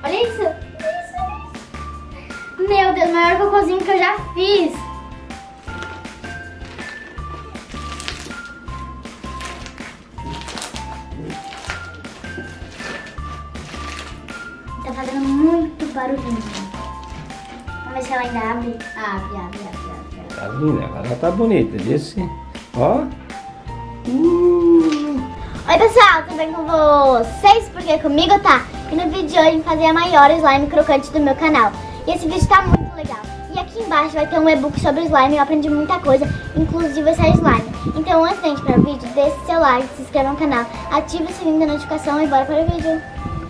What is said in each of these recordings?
Olha isso. Meu Deus, o maior cocôzinho que eu já fiz. Tá fazendo muito barulhinho. Vamos ver se ela ainda abre. Abre. Tá linda, agora tá bonita, disse. Ó. Oi pessoal, tudo bem com vocês? Porque comigo tá. E no vídeo de hoje fazer a maior slime crocante do meu canal. E esse vídeo tá muito legal. E aqui embaixo vai ter um e-book sobre slime. Eu aprendi muita coisa, inclusive essa slime. Então antes da gente ir para o vídeo, deixe seu like, se inscreva no canal, ative o sininho da notificação e bora para o vídeo.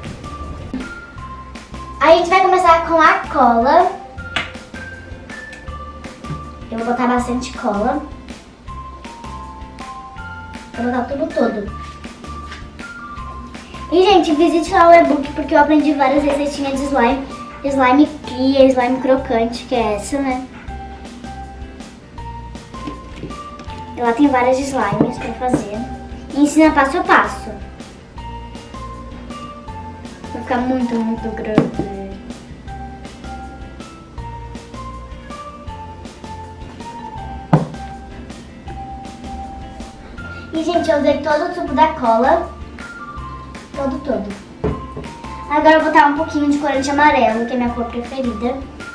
Aí a gente vai começar com a cola. Eu vou botar bastante cola. Vou botar o tubo todo. E, gente, visite lá o e-book porque eu aprendi várias receitinhas de slime. Slime cria, slime crocante, que é essa, né? E lá tem várias slimes pra fazer. E ensina passo a passo. Vai ficar muito grande. E, gente, eu usei todo o tubo da cola. Todo. Agora eu vou botar um pouquinho de corante amarelo, que é a minha cor preferida.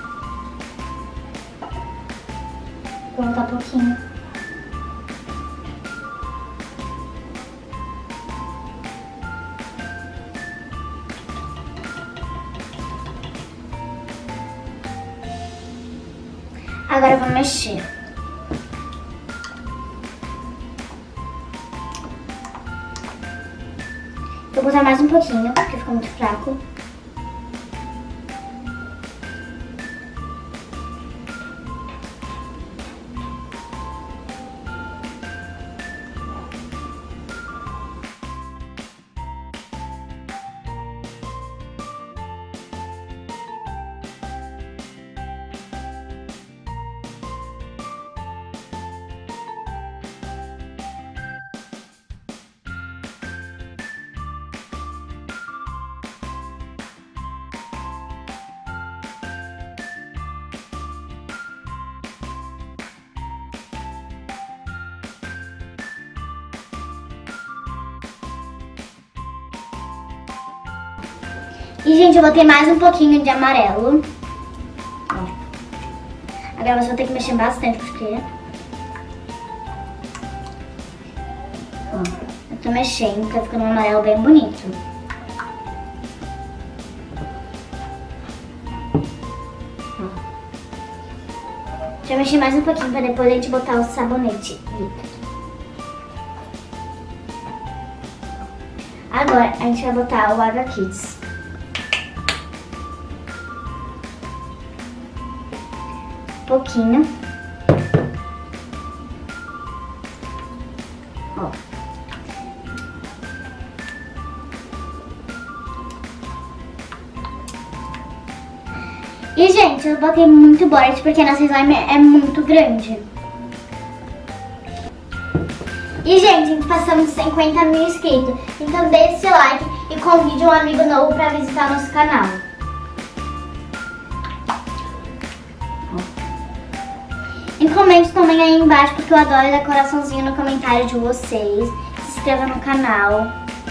Vou botar um pouquinho. Agora eu vou mexer. Vou botar mais um pouquinho, porque ficou muito fraco. E, gente, eu botei mais um pouquinho de amarelo. Agora você vai ter que mexer bastante, porque... eu tô mexendo, tá ficando um amarelo bem bonito. Deixa eu mexer mais um pouquinho pra depois a gente botar o sabonete líquido. Agora a gente vai botar o Água Kids. Pouquinho. Ó. E, gente, eu botei muito borde porque a nossa slime é muito grande. E, gente, a gente passamos 50 mil inscritos. Então deixe seu like e convide um amigo novo pra visitar o nosso canal. E comente também aí embaixo, porque eu adoro dar coraçãozinho no comentário de vocês. Se inscreva no canal.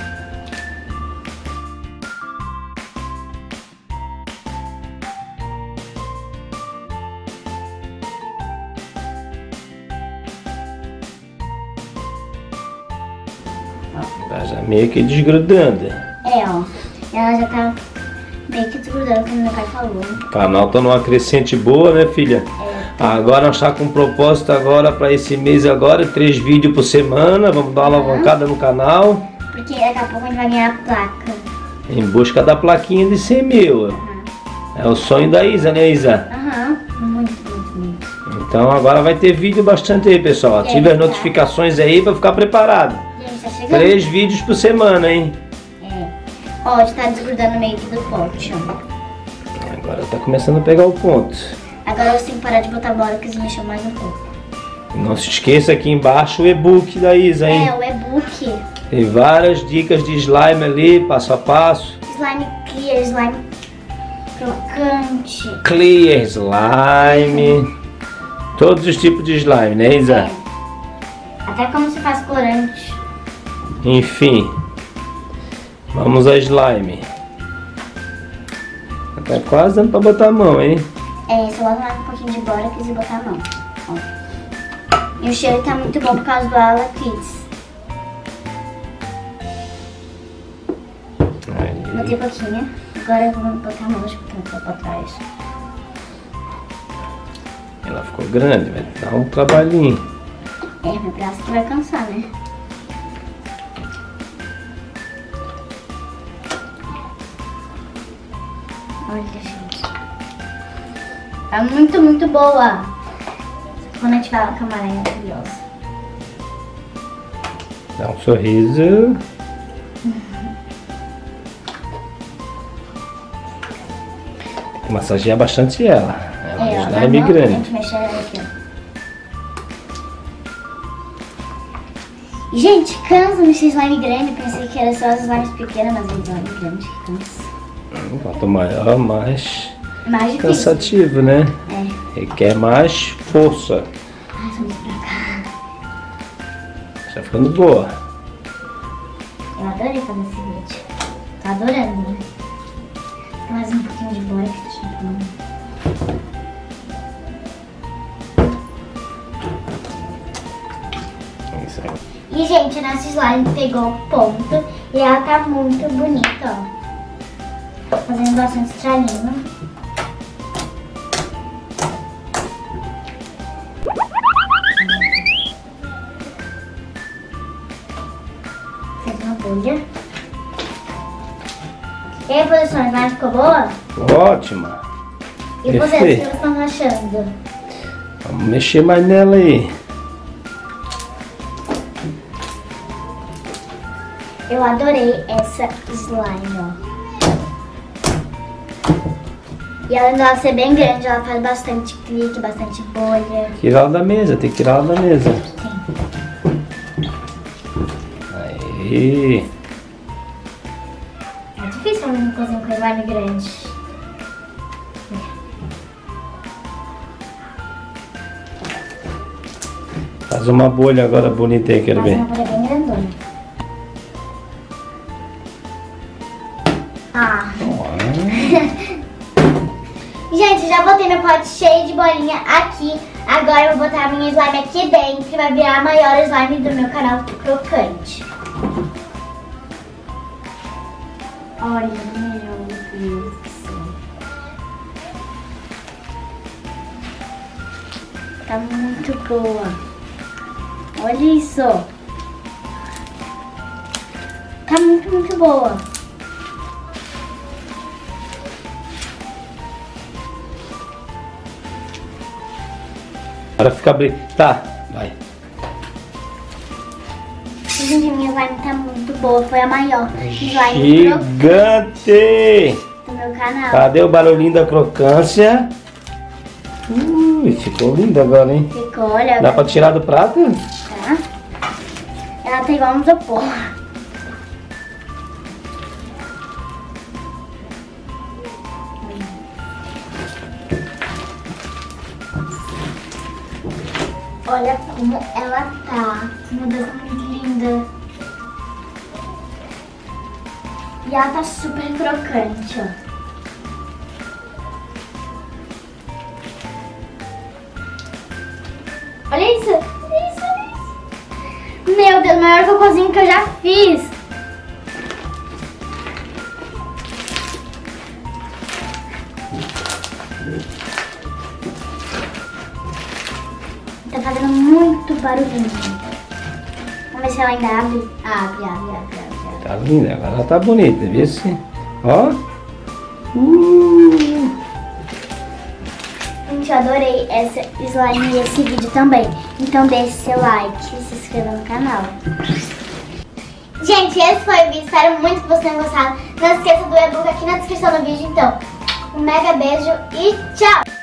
Tá já meio que desgrudando. É, ó. Ela já tá meio que desgrudando, como meu pai falou. O canal tá numa crescente boa, né, filha? É. Agora nós está com propósito agora para esse mês agora, 3 vídeos por semana. Vamos dar uma alavancada no canal. Porque daqui a pouco a gente vai ganhar a placa. Em busca da plaquinha de 100 mil. É o sonho da Isa, né, Isa? Muito. Então agora vai ter vídeo bastante aí, pessoal. Ative as notificações aí para ficar preparado. Gente, tá chegando. 3 vídeos por semana, hein? É. Ó, já tá desgrudando meio que do pote, ó. Agora tá começando a pegar o ponto. Agora você tem que parar de botar bola que eles mexam mais um pouco. Não se esqueça aqui embaixo o e-book da Isa, hein? É, o e-book. Tem várias dicas de slime ali, passo a passo. Slime clear, slime crocante. Clear slime. Todos os tipos de slime, né, Isa? É. Até como se faz corante. Enfim. Vamos a slime. Tá quase dando pra botar a mão, hein? É, só botar mais um pouquinho de bórax e botar a mão. Ó. E o cheiro tá muito bom por causa do Ala Kids. Botei pouquinho. Agora eu vou botar a mão, deixa eu botar pra trás. Ela ficou grande, vai dar um trabalhinho. É, meu braço que vai cansar, né? Olha, gente. Tá muito, muito boa. Quando a gente fala que a amarela é maravilhosa. Dá um sorriso. Tem que massagear bastante ela. Ela é slime A grande. gente mexe ela aqui, ó. E, gente, cansa mexer slime grande. Pensei que era só as slimes pequenas, mas é slime grande que cansa. Quanto maior, mais Mais difícil. cansativo, né? É. Requer mais força. Ai, vamos pra cá. Tá ficando boa. Eu adorei fazer esse vídeo. Tô adorando, né? Mais um pouquinho de bórax, deixa eu pôr. Isso aí. E, gente, nossa slime pegou o ponto e ela tá muito bonita, ó. Fazendo bastante estralinho. Fez uma bolha. E aí, produção, a slime ficou boa? Ótima. E vocês, o que Perfeito. vocês estão achando? Vamos mexer mais nela aí. Eu adorei essa slime, ó. E além dela ser bem grande, ela faz bastante clique, bastante bolha. Tira ela da mesa, tem que tirar ela da mesa. Sim. Aí. É difícil fazer uma cozinha com slime grande. Faz uma bolha agora bonita aí, quero Faz ver. uma bolha bem grandona. Ah. Gente, já botei meu pote cheio de bolinha aqui. Agora eu vou botar a minha slime aqui dentro e vai virar a maior slime do meu canal crocante. Olha, meu Deus do céu. Tá muito boa. Olha isso. Tá muito, muito boa. Agora fica abrindo. Tá, vai. Gente, a minha slime tá muito boa. Foi a maior slime Gigante! do meu canal. Cadê o barulhinho da crocância? Ficou lindo agora, hein? Ficou, olha. Dá pra tirar do prato? Tá? Ela tá igual um isopor. Olha como ela tá. Meu Deus, tá muito linda. E ela tá super crocante, ó. Olha isso, olha isso, olha isso. Meu Deus, maior cocôzinho que eu já fiz. Tá fazendo muito barulhinho. Vamos ver se ela ainda abre. Abre. Tá linda, agora ela tá bonita, viu? Ó. Gente, eu adorei essa slime e esse vídeo também. Então deixe seu like e se inscreva no canal. Gente, esse foi o vídeo. Espero muito que vocês tenham gostado. Não esqueça do e-book aqui na descrição do vídeo. Então, um mega beijo e tchau!